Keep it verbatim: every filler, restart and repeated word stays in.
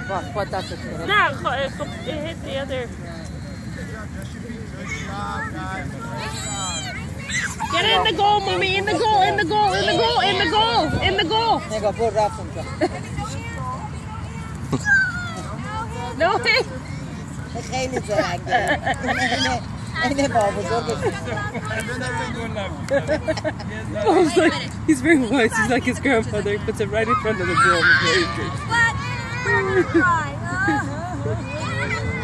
What, what that's it? Nah, it hit the other. Get in the goal, mommy! In the goal! In the goal! In the goal! In the goal! In the goal! There you go, put wraps on. No way! Ik ga niet zo eigenlijk. Nee, nee, Bob, zorg eens. Bob's like, he's very wise. He's like his grandfather. He puts it right in front of the goal.